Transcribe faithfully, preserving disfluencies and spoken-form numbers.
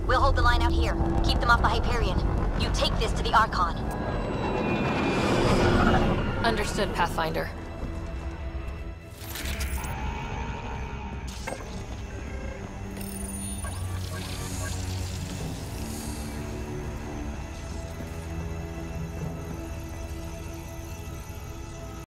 We'll hold the line out here. Keep them off the Hyperion. You take this to the Archon. Understood, Pathfinder.